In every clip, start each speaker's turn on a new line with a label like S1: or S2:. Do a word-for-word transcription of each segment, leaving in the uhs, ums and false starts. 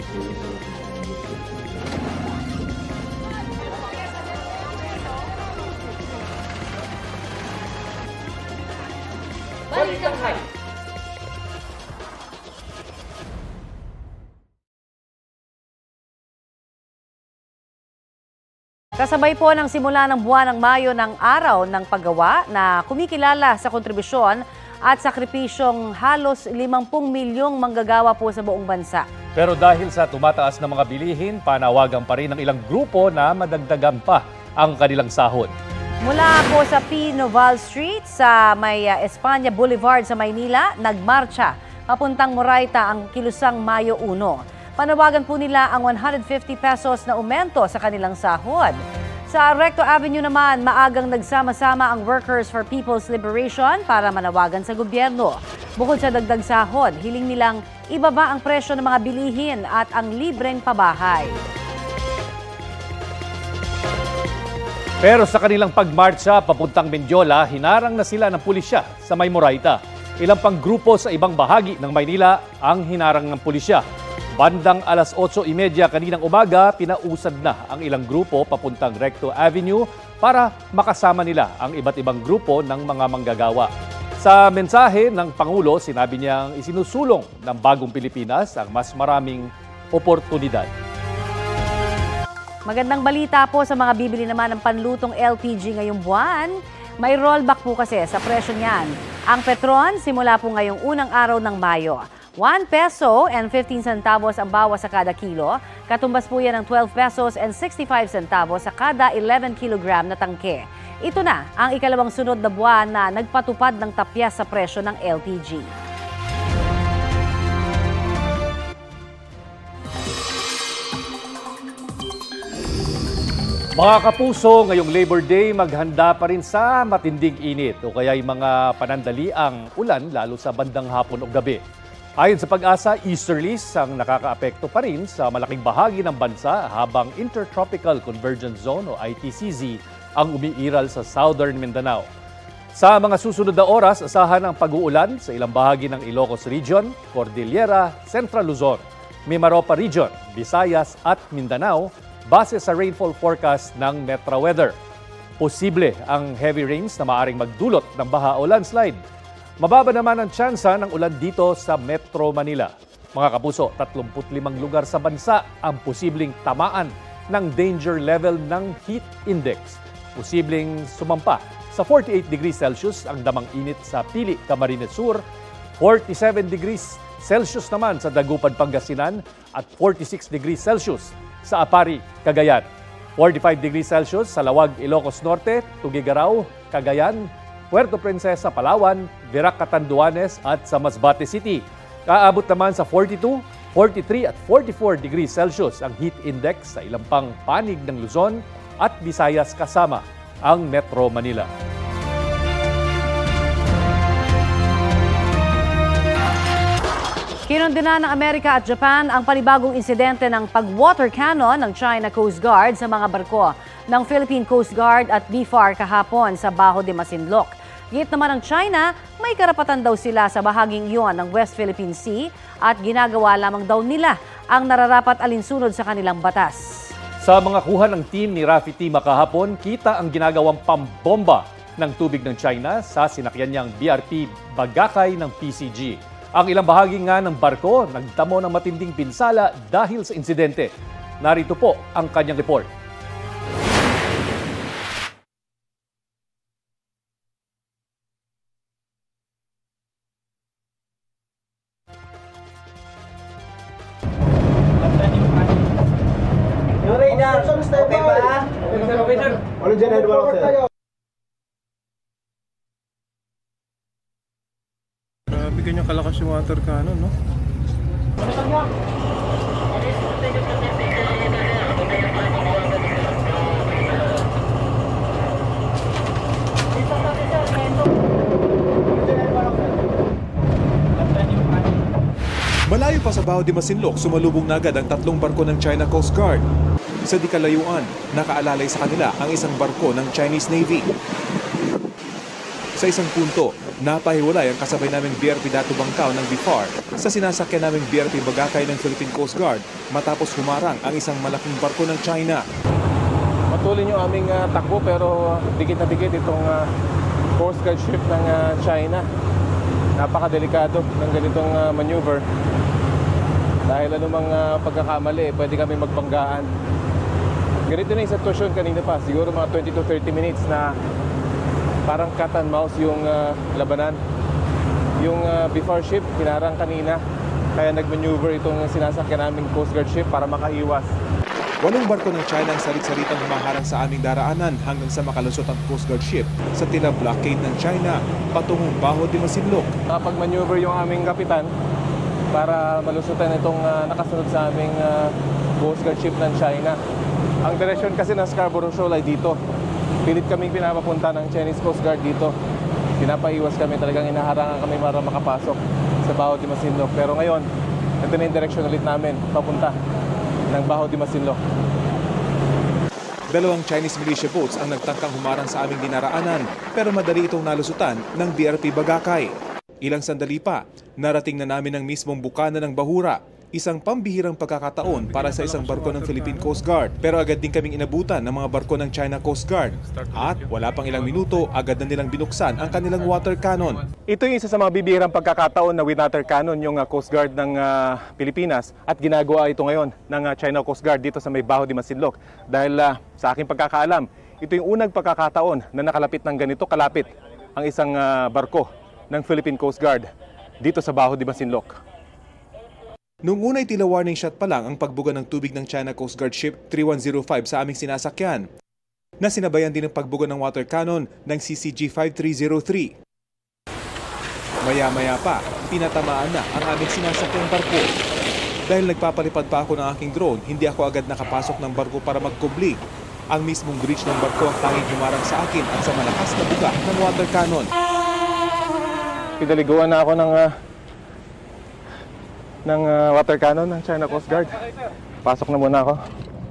S1: Balikan. Kasabay po ng simula ng buwan ng Mayo ng araw ng paggawa na kumikilala sa kontribusyon at sakripisyong halos limampu milyong manggagawa po sa buong bansa.
S2: Pero dahil sa tumataas na mga bilihin, panawagan pa rin ng ilang grupo na madagdagan pa ang kanilang sahod.
S1: Mula po sa P. Noval Street sa may uh, Espanya Boulevard sa Maynila, nagmarcha papuntang Moraita ang kilusang Mayo one. Panawagan po nila ang one hundred fifty pesos na aumento sa kanilang sahod. Sa Recto Avenue naman, maagang nagsama-sama ang Workers for People's Liberation para manawagan sa gobyerno. Bukod sa dagdag sahod, hiling nilang ibaba ang presyo ng mga bilihin at ang libreng pabahay.
S2: Pero sa kanilang pagmarcha papuntang Mendiola, hinarang na sila ng pulisya sa may Moraita. Ilang pang grupo sa ibang bahagi ng Maynila ang hinarang ng pulisya. Bandang alas otso trenta kaninang umaga, pinausad na ang ilang grupo papuntang Recto Avenue para makasama nila ang iba't ibang grupo ng mga manggagawa. Sa mensahe ng Pangulo, sinabi niyang isinusulong ng bagong Pilipinas ang mas maraming oportunidad.
S1: Magandang balita po sa mga bibili naman ng panlutong L P G ngayong buwan. May rollback po kasi sa presyo niyan. Ang Petron simula po ngayong unang araw ng Mayo. one peso and fifteen centavos ang bawas sa kada kilo. Katumbas po yan ng twelve pesos and sixty-five centavos sa kada eleven kilogram na tangke. Ito na ang ikalawang sunod na buwan na nagpatupad ng tapyas sa presyo ng L P G.
S2: Mga kapuso, ngayong Labor Day, maghanda pa rin sa matinding init o kaya'y mga panandaliang ulan lalo sa bandang hapon o gabi. Ayon sa Pag-asa, easterlies ang nakakaapekto pa rin sa malaking bahagi ng bansa habang Intertropical Convergence Zone o I T C Z ang umiiral sa Southern Mindanao. Sa mga susunod na oras, asahan ang pag-uulan sa ilang bahagi ng Ilocos Region, Cordillera, Central Luzon, Mimaropa Region, Visayas at Mindanao base sa rainfall forecast ng Metra Weather. Posible ang heavy rains na maaring magdulot ng baha o landslide. Mababa naman ang tsansa ng ulan dito sa Metro Manila. Mga kapuso, tatlumpu't limang lugar sa bansa ang posibleng tamaan ng danger level ng heat index. Posibleng sumampa sa forty-eight degrees Celsius ang damang init sa Pili, Camarines Sur, forty-seven degrees Celsius naman sa Dagupan, Pangasinan at forty-six degrees Celsius sa Apari, Cagayan. forty-five degrees Celsius sa Lawag, Ilocos Norte, Tuguegarao, Cagayan, Puerto Princesa, Palawan, Virac, Catanduanes at sa Masbate City. Kaabot naman sa forty-two, forty-three at forty-four degrees Celsius ang heat index sa ilang pang panig ng Luzon at Visayas kasama ang Metro Manila.
S1: Kinondena ng Amerika at Japan ang panibagong insidente ng pag-water cannon ng China Coast Guard sa mga barko ng Philippine Coast Guard at B F A R kahapon sa Bajo de Masinloc. Git naman ng China, may karapatan daw sila sa bahaging iyon ng West Philippine Sea at ginagawa lamang daw nila ang nararapat alinsunod sa kanilang batas.
S2: Sa mga kuha ng team ni Rafi Tima kahapon, kita ang ginagawang pambomba ng tubig ng China sa sinakyan niyang B R P Bagakay ng P C G. Ang ilang bahagi nga ng barko nagtamo ng matinding pinsala dahil sa insidente. Narito po ang kanyang report.
S3: Okay ba? Ano dyan, Edward?
S4: Grabe ganyan kalakas yung water cannon, no?
S5: Malayo pa sa Bajo de Masinloc, sumalubong na agad ang tatlong barko ng China Coast Guard. Sa di kalayuan, nakaalalay sa kanila ang isang barko ng Chinese Navy. Sa isang punto, Napahiwalay ang kasabay naming B R P Dato Bangkao ng B F A R sa sinasakyan naming B R P Bagakay ng Philippine Coast Guard matapos humarang ang isang malaking barko ng China.
S4: Patuloy yung aming uh, takbo pero dikit na dikit itong uh, Coast Guard ship ng uh, China. Napakadelikado ng ganitong uh, maneuver. Dahil anumang uh, pagkakamali, pwede kami magbanggaan. Ganito na yung sitwasyon kanina pa, siguro mga twenty to thirty minutes na parang cat and mouse yung uh, labanan. Yung uh, B F A R ship, hinarang kanina, kaya nag-maneuver itong sinasakyan naming Coast Guard ship para makaiwas.
S5: Walong barko ng China ang salit-salitang humaharang sa aming daraanan hanggang sa makalusot ang Coast Guard ship sa tila blockade ng China patungong Baho de Masinloc.
S4: Nakapag-maneuver yung aming kapitan para malusutan itong uh, nakasunod sa aming uh, Coast Guard ship ng China. Ang direksyon kasi ng Scarborough Shoal ay dito. Pilit kaming pinapapunta ng Chinese Coast Guard dito. Pinapaiwas kami, talagang inaharangan kami para makapasok sa Baho de Masinloc. Pero ngayon, ito na yung direksyon ulit namin, papunta ng Baho de Masinloc.
S5: Dalawang Chinese militia boats ang nagtangkang humarang sa aming dinaraanan pero madali itong nalusutan ng B R P Bagakay. Ilang sandali pa, narating na namin ang mismong bukana ng Bahura, isang pambihirang pagkakataon para sa isang barko ng Philippine Coast Guard. Pero agad din kaming inabutan ng mga barko ng China Coast Guard. At wala pang ilang minuto, agad na nilang binuksan ang kanilang water cannon.
S4: Ito yung isa sa mga bibihirang pagkakataon na with water cannon yung uh, Coast Guard ng uh, Pilipinas at ginagawa ito ngayon ng uh, China Coast Guard dito sa may Baho de Masinloc. Dahil uh, sa aking pagkakaalam, ito yung unang pagkakataon na nakalapit ng ganito kalapit ang isang uh, barko ng Philippine Coast Guard dito sa Baho de Masinloc.
S5: Noong una'y tila warning shot pa lang ang pagbuga ng tubig ng China Coast Guard Ship three one zero five sa aming sinasakyan, na sinabayan din ng pagbuga ng water cannon ng C C G five three zero three. Maya-maya pa, pinatamaan na ang aming sinasakyang barko. Dahil nagpapalipad pa ako ng aking drone, hindi ako agad nakapasok ng barko para magkubli. Ang mismong bridge ng barko ang tanging humarang sa akin at sa malakas na buga ng water cannon.
S4: Pinaliguan na ako ng... Uh... ng uh, water cannon ng China Coast Guard. Pasok na muna ako.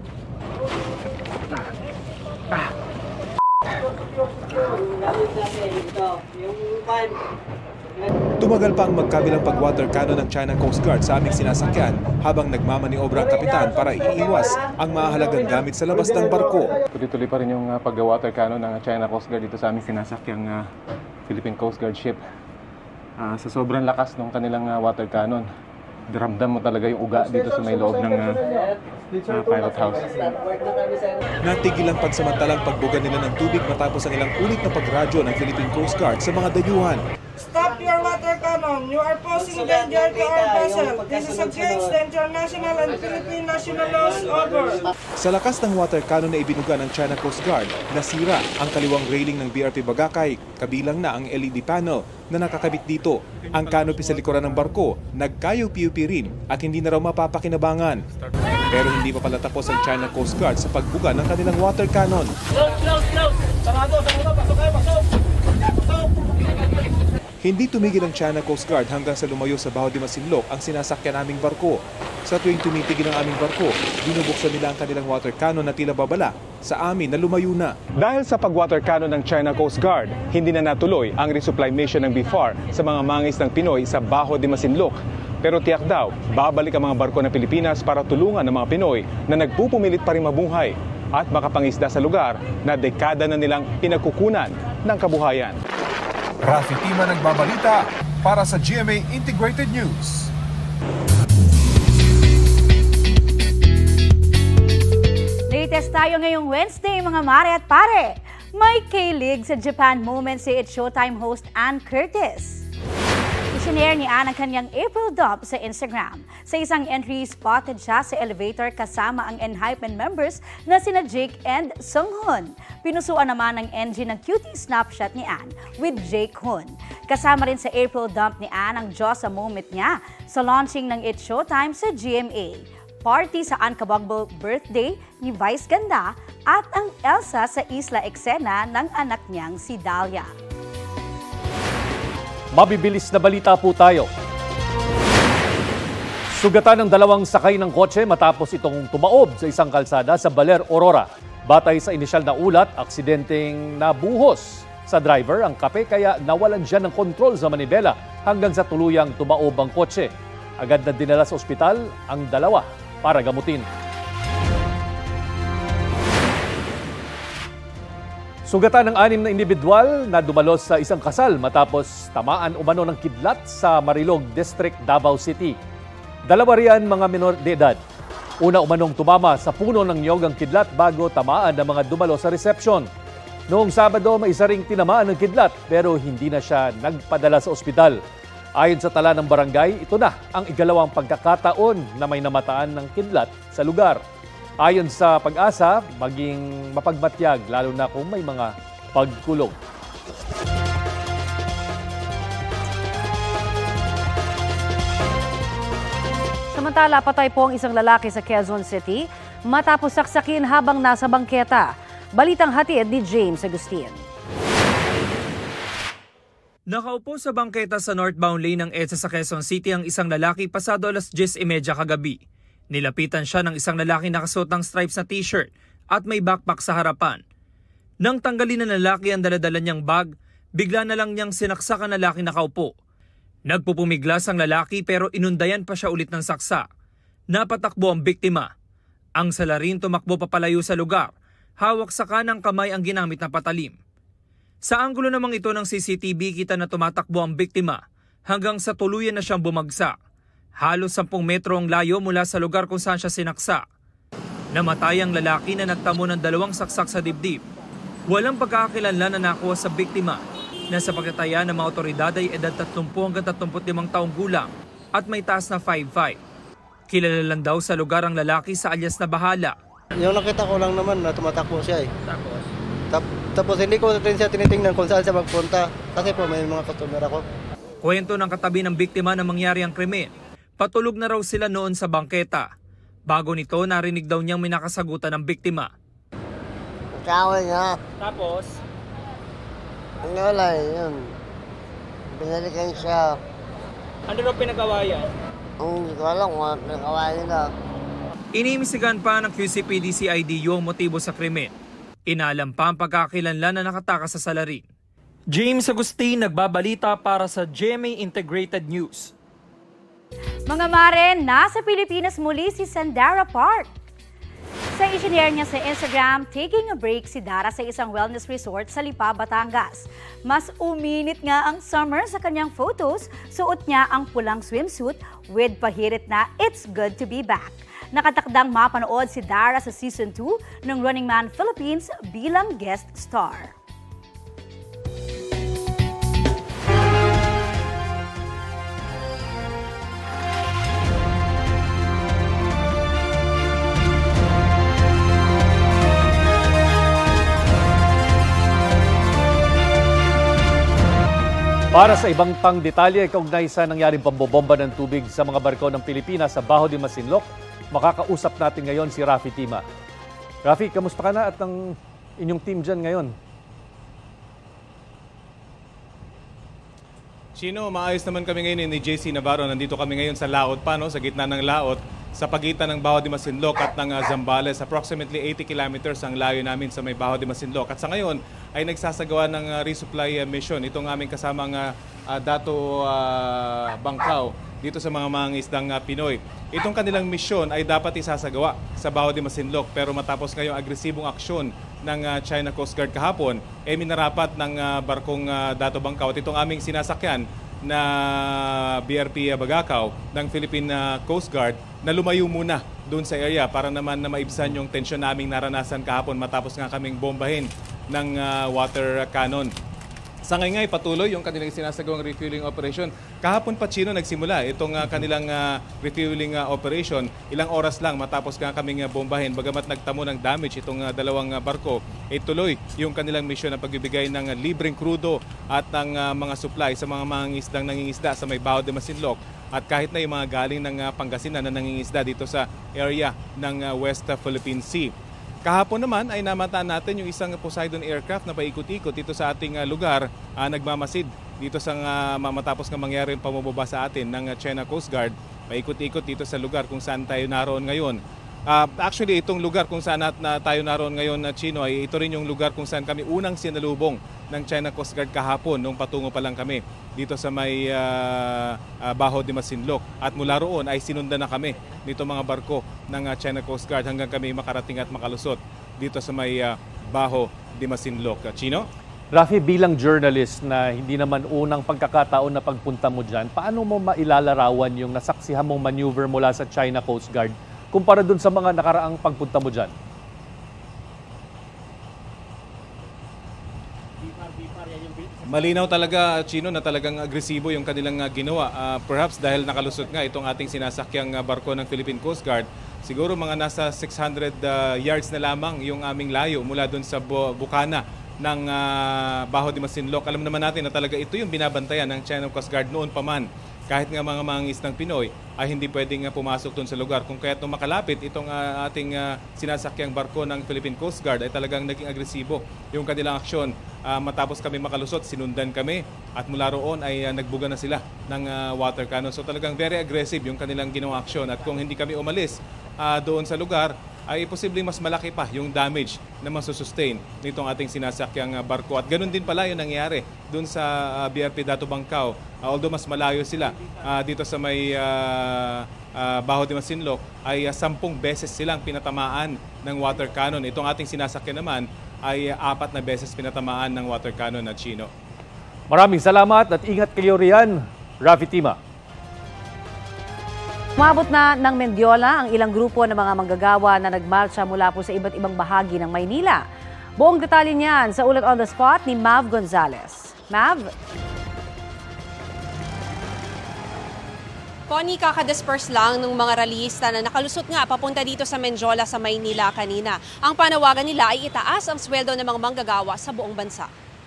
S5: Tumagal pa ang magkabilang pag-water cannon ng China Coast Guard sa aming sinasakyan habang nagmamaniobra ang kapitan para iiwas ang mahalagang gamit sa labas ng barko.
S4: Tuloy-tuloy pa rin yung uh, pag-water cannon ng China Coast Guard dito sa aming sinasakyang uh, Philippine Coast Guard ship. Uh, sa sobrang lakas ng kanilang uh, water cannon, ramdam mo talaga yung uga dito sa may loob ng uh, uh, pilot house.
S5: Natigil ang pansamantalang pagbuga nila ng tubig matapos ang ilang ulit na pagradyo ng Philippine Coast Guard sa mga dayuhan.
S6: Stop your water cannon. You are posing danger to our vessel. This is against the international and Philippine national laws. Over.
S5: Sa lakas ng water cannon na ibinuga ng China Coast Guard, nasira ang kaliwang railing ng B R P Bagakay, kabilang na ang L E D panel na nakakabit dito. Ang canopy sa likuran ng barko, nagkayo-P U P rin at hindi na raw mapapakinabangan. Pero hindi pa pala tapos ang China Coast Guard sa pagbuga ng kanilang water cannon.
S6: Close, close, close. Sarado, sarado. Pasok kayo, pasok. Pasok.
S5: Hindi tumigil ang China Coast Guard hanggang sa lumayo sa Baho de Masinloc ang sinasakyan naming barko. Sa tuwing tumitigil ang aming barko, binubuksan nila ang kanilang water cannon na tila babala sa amin na lumayo na.
S4: Dahil sa pag-water cannon ng China Coast Guard, hindi na natuloy ang resupply mission ng B F A R sa mga mangis ng Pinoy sa Baho de Masinloc. Pero tiyak daw, babalik ang mga barko ng Pilipinas para tulungan ang mga Pinoy na nagpupumilit pa rin mabuhay at makapangisda sa lugar na dekada na nilang pinagkukunan ng kabuhayan.
S5: Rafi Tima nagbabalita para sa G M A Integrated News.
S1: Latest tayo ngayong Wednesday, mga mare at pare. May K-League sa Japan moment si It's Showtime host Ann Curtis. Isinare ni Ann ang kanyang April dump sa Instagram. Sa isang entry, spotted siya sa elevator kasama ang Enhypen members na sina Jake and Sunghun. Pinusuan naman ng N G ng cutie snapshot ni Ann with Jake Hun. Kasama rin sa April dump ni Ann ang Diyos sa moment niya sa launching ng It's Showtime sa G M A. Party sa unkabagbel birthday ni Vice Ganda at ang Elsa sa Isla Eksena ng anak niyang si Dahlia.
S2: Mabibilis na balita po tayo. Sugatan ng dalawang sakay ng kotse matapos itong tumaob sa isang kalsada sa Baler, Aurora. Batay sa inisyal na ulat, aksidenteng nabuhos Sa driver ang kape kaya nawalan siya ng kontrol sa manibela hanggang sa tuluyang tumaob ang kotse. Agad na dinala sa ospital ang dalawa para gamutin. Sugatan ng anim na individual na dumalos sa isang kasal matapos tamaan umano ng kidlat sa Marilog District, Davao City. Dalawa riyan mga minor de edad. Una umanong tumama sa puno ng niyog ang kidlat bago tamaan ng mga dumalo sa reception. Noong Sabado, may isa ring tinamaan ng kidlat pero hindi na siya nagpadala sa ospital. Ayon sa tala ng barangay, ito na ang ikalawang pagkakataon na may namataan ng kidlat sa lugar. Ayon sa Pag-asa, maging mapagmatyag lalo na kung may mga pagkulong.
S1: Samantala, patay po ang isang lalaki sa Quezon City matapos saksakin habang nasa bangketa. Balitang hatid ni James Agustin.
S7: Nakaupo sa bangketa sa northbound lane ng EDSA sa Quezon City ang isang lalaki pasado alas diyes y media kagabi. Nilapitan siya ng isang lalaki nakasuot ng stripes na t-shirt at may backpack sa harapan. Nang tanggalin ng lalaki ang daladala niyang bag, bigla na lang niyang sinaksak ang lalaki nakaupo. Nagpupumiglas ang lalaki pero inundayan pa siya ulit ng saksa. Napatakbo ang biktima. Ang salarin tumakbo papalayo sa lugar. Hawak sa kanang kamay ang ginamit na patalim. Sa anggulo namang ito ng C C T V kita na tumatakbo ang biktima hanggang sa tuluyan na siyang bumagsak. Halos sampung metro ang layo mula sa lugar kung saan siya sinaksa. Namatay ang lalaki na nagtamo ng dalawang saksak sa dibdib. Walang pagkakakilanlan na nakuha sa biktima na sa pagkataya ng mga otoridad ay edad tatlumpu hanggang tatlumpu't limang taong gulang at may taas na five five. Kilala lang daw sa lugar ang lalaki sa alias na Bahala.
S8: Yung nakita ko lang naman na tumatakbo siya eh. Tapos? Tap, tapos hindi ko rin siya tinitingnan kung saan siya magpunta kasi po may mga customer ako.
S7: Kwento ng katabi ng biktima na mangyari ang krimen. Patulog na raw sila noon sa bangketa. Bago nito, narinig daw niyang may nakasagutan ng biktima.
S8: Kawal niya.
S7: Tapos?
S8: Ano wala yun. Binalikan siya.
S7: Ano raw pinagawayan?
S8: Hindi ko alam kung ano pinagawayan nila.
S7: Inimisigan pa ng Q C P D C I D U ang motibo sa krimen. Inalam pa ang pagkakilanlan na nakatakas sa salarin. James Agustin, nagbabalita para sa G M A Integrated News.
S9: Mga mare, nasa Pilipinas muli si Sandara Park. Sa isinare niya sa Instagram, taking a break si Dara sa isang wellness resort sa Lipa, Batangas. Mas uminit nga ang summer sa kanyang photos, suot niya ang pulang swimsuit with pahirit na "It's good to be back." Nakatakdang mapanood si Dara sa Season two ng Running Man Philippines bilang guest star.
S2: Para sa ibang pang detalye, kaugnay sa nangyaring pambobomba ng tubig sa mga barko ng Pilipinas sa Baho de Masinloc, makakausap natin ngayon si Rafi Tima. Rafi, kamusta ka na at ang inyong team dyan ngayon?
S5: Chino, maayos naman kami ngayon ni J C Navarro. Nandito kami ngayon sa laot pa, no? Sa gitna ng laot, sa pagitan ng Baho de Masinloc at ng uh, Zambales. Approximately eighty kilometers ang layo namin sa may Baho de Masinloc. At sa ngayon ay nagsasagawa ng uh, resupply uh, mission. Itong aming kasamang uh, uh, Dato uh, Bangkaw dito sa mga mga isdang uh, Pinoy. Itong kanilang misyon ay dapat isasagawa sa Baho de Masinloc, pero matapos ngayong agresibong aksyon ng uh, China Coast Guard kahapon, eh minarapat ng uh, barkong uh, Dato Bangkaw at itong aming sinasakyan na B R P Bagakaw ng Philippine uh, Coast Guard na lumayo muna doon sa area para naman na maibsan yung tensyon naming naranasan kahapon matapos nga kaming bombahin ng uh, water cannon. Sa ngayon ay patuloy yung kanilang sinasagawang refueling operation. Kahapon pa, Chino, nagsimula itong uh, kanilang uh, refueling uh, operation. Ilang oras lang matapos nga kaming uh, bombahin. Bagamat nagtamo ng damage itong uh, dalawang uh, barko, ay tuloy yung kanilang misyon na pagbibigay ng uh, libreng krudo at ng uh, mga supply sa mga mangingisdang nangingisda sa may Baho de Masinloc. At kahit na yung mga galing ng uh, Pangasinan na nangingisda dito sa area ng uh, West Philippine Sea. Kahapon naman ay namataan natin yung isang Poseidon aircraft na paikot-ikot dito sa ating uh, lugar, uh, nagmamasid dito sa uh, matapos nga mangyari yung pamubaba sa atin ng uh, China Coast Guard. Paikot-ikot dito sa lugar kung saan tayo naroon ngayon. Uh, actually, itong lugar kung saan nat, na tayo naroon ngayon na Chino, ay ito rin yung lugar kung saan kami unang sinalubong ng China Coast Guard kahapon nung patungo pa lang kami dito sa may uh, uh, Baho de Masinloc. At mula roon ay sinundan na kami nito mga barko ng uh, China Coast Guard hanggang kami makarating at makalusot dito sa may uh, Baho de Masinloc. Uh, Chino?
S2: Rafi, bilang journalist na hindi naman unang pagkakataon na pagpunta mo dyan, paano mo mailalarawan yung nasaksihan mong maneuver mula sa China Coast Guard kumpara dun sa mga nakaraang pagpunta mo dyan?
S5: Malinaw talaga, Chino, na talagang agresibo yung kanilang uh, ginawa. Uh, perhaps dahil nakalusot nga itong ating sinasakyang uh, barko ng Philippine Coast Guard, siguro mga nasa six hundred uh, yards na lamang yung aming layo mula dun sa bu- bukana ng uh, Baho de Masinloc. Alam naman natin na talaga ito yung binabantayan ng China Coast Guard noon pa man. Kahit nga mga mangingisdang Pinoy ay hindi pwedeng uh, pumasok doon sa lugar. Kung kaya't nung makalapit itong uh, ating uh, sinasakyang barko ng Philippine Coast Guard ay talagang naging agresibo yung kanilang aksyon. Uh, matapos kami makalusot, sinundan kami at mula roon ay uh, nagbuga na sila ng uh, water cannon. So talagang very aggressive yung kanilang ginawang aksyon. At kung hindi kami umalis uh, doon sa lugar, ay posibleng mas malaki pa yung damage na masusustain nitong ating sinasakyang barko. At ganun din pala yung nangyari dun sa uh, B R P Dato Bangkao. Uh, although mas malayo sila uh, dito sa may uh, uh, Baho de Masinloc, ay uh, sampung beses silang pinatamaan ng water cannon. Itong ating sinasakyan naman ay uh, apat na beses pinatamaan ng water cannon na Chino.
S2: Maraming salamat at ingat kayo riyan, Rafi Tima.
S1: Umabot na ng Mendiola ang ilang grupo ng mga manggagawa na nagmarcha mula po sa iba't ibang bahagi ng Maynila. Buong detalye niyan sa ulat on the spot ni Mav Gonzalez. Mav?
S10: Connie, kakadisperse lang ng mga rallyista na nakalusot nga papunta dito sa Mendiola sa Maynila kanina. Ang panawagan nila ay itaas ang sweldo ng mga manggagawa sa buong bansa.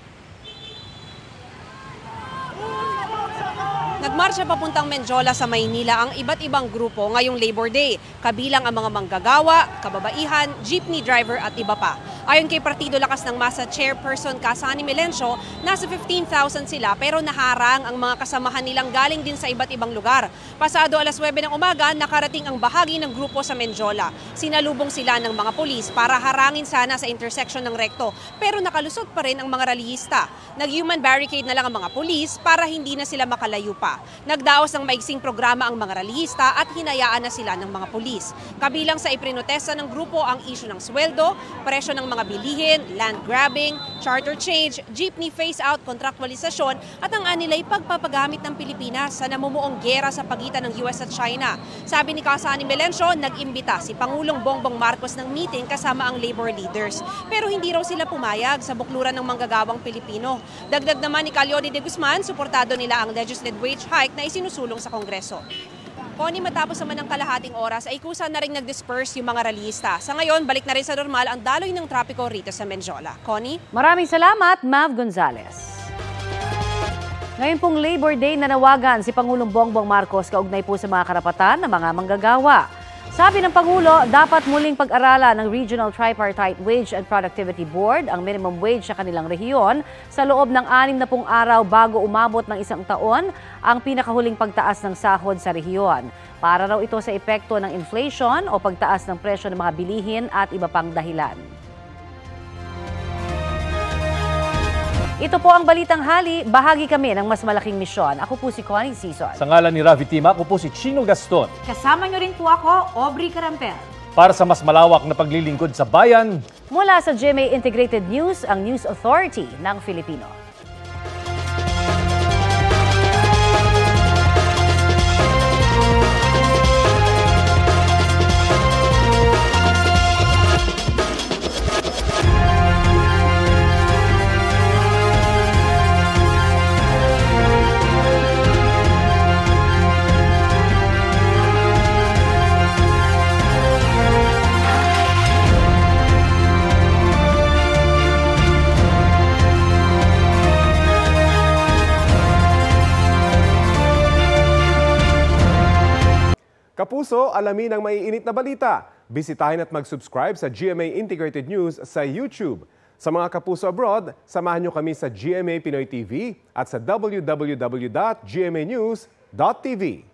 S10: Nagmarsya papuntang Mendiola sa Maynila ang iba't ibang grupo ngayong Labor Day, kabilang ang mga manggagawa, kababaihan, jeepney driver at iba pa. Ayon kay Partido Lakas ng Masa Chairperson Kasani Melencio, nasa fifteen thousand sila pero naharang ang mga kasamahan nilang galing din sa iba't ibang lugar. Pasado alas nuwebe ng umaga, nakarating ang bahagi ng grupo sa Mendiola. Sinalubong sila ng mga pulis para harangin sana sa intersection ng rekto, pero nakalusot pa rin ang mga rallyista. Nag-human barricade na lang ang mga pulis para hindi na sila makalayo pa. Nagdaos ng maigsing programa ang mga rallyista at hinayaan na sila ng mga pulis. Kabilang sa iprinotesta ng grupo ang issue ng sweldo, presyo ng mga bilihin, land grabbing, charter change, jeepney phase-out, kontraktualisasyon at ang anilay pagpapagamit ng Pilipinas sa namumuong giyera sa pagitan ng U S at China. Sabi ni Kasani Melencio, nag-imbita si Pangulong Bongbong Marcos ng meeting kasama ang labor leaders. Pero hindi raw sila pumayag sa bukluran ng manggagawang Pilipino. Dagdag naman ni Calyodi de Guzman, suportado nila ang legislative wage hike na isinusulong sa Kongreso. Connie, matapos naman ng kalahating oras ay kusa na rin nag-disperse yung mga rallyista. Sa ngayon, balik na rin sa normal ang daloy ng trapiko rito sa Mendiola. Connie?
S1: Maraming salamat, Mav Gonzalez. Ngayon pong Labor Day, nanawagan si Pangulong Bongbong Marcos kaugnay po sa mga karapatan ng mga manggagawa. Sabi ng Pangulo, dapat muling pag-aralan ng Regional Tripartite Wage and Productivity Board ang minimum wage sa kanilang rehiyon sa loob ng anim na pung araw bago umabot ng isang taon ang pinakahuling pagtaas ng sahod sa rehiyon. Para raw ito sa epekto ng inflation o pagtaas ng presyo ng mga bilihin at iba pang dahilan. Ito po ang Balitang Hali. Bahagi kami ng mas malaking misyon. Ako po si Connie Sison.
S2: Sa ngalan ni Rafi Tima, ako po si Chino Gaston.
S9: Kasama niyo rin po ako, Aubrey Carampel.
S2: Para sa mas malawak na paglilingkod sa bayan,
S1: mula sa G M A Integrated News, ang News Authority ng Filipino.
S11: Kapuso, alamin ang maiinit na balita. Bisitahin at mag-subscribe sa G M A Integrated News sa YouTube. Sa mga kapuso abroad, samahan nyo kami sa G M A Pinoy T V at sa w w w dot g m a news dot t v.